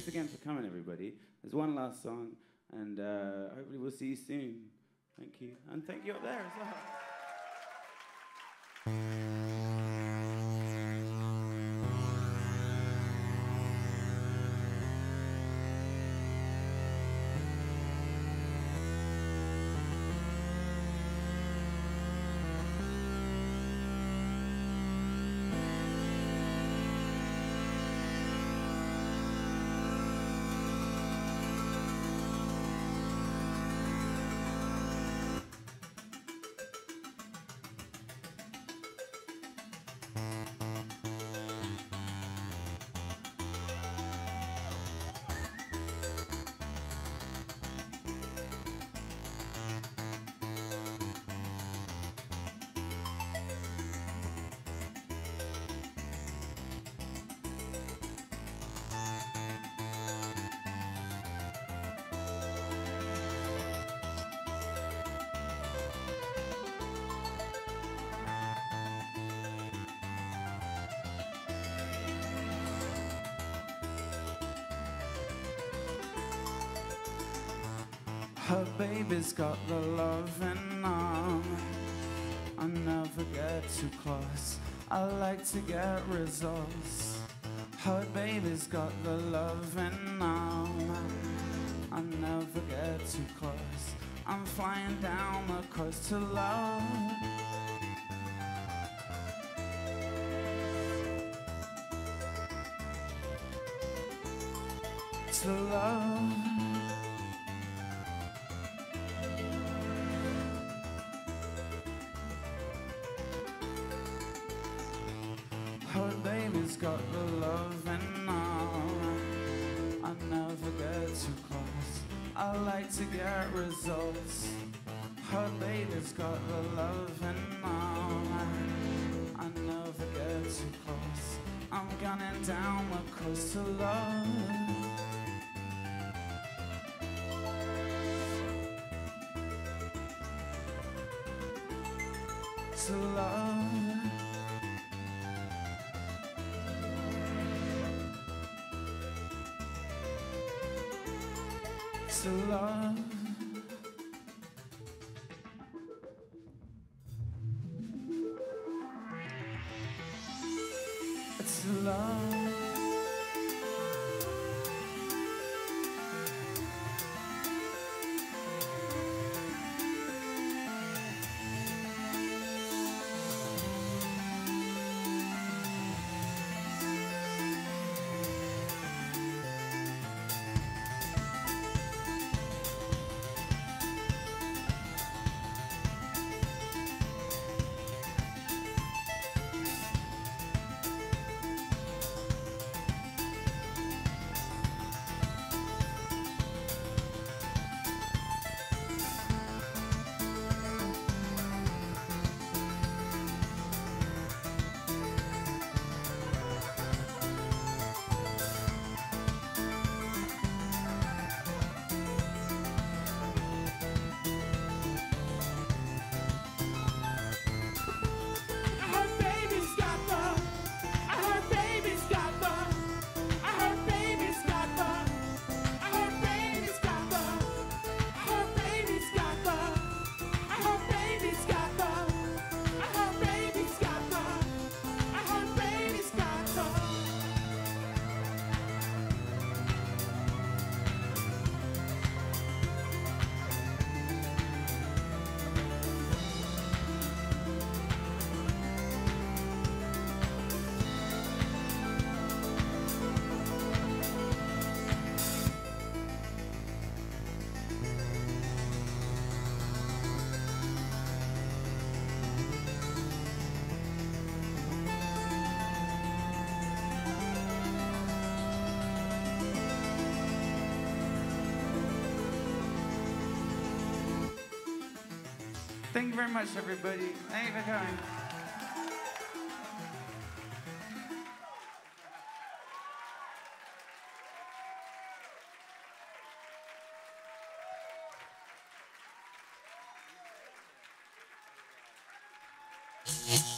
Thanks again for coming, everybody. There's one last song, and hopefully we'll see you soon. Thank you. And thank you up there as well. Her baby's got the loving arm. I never get too close. I like to get results. Her baby's got the loving arm. I never get too close. I'm flying down the coast to love. To love. Her baby's got the loving arm. I never get too close. I like to get results. Her baby's got the loving arm. I never get too close. I'm gunning down the coast to love. To love. To love. To love. Thank you very much, everybody. Thank you for coming. Yeah.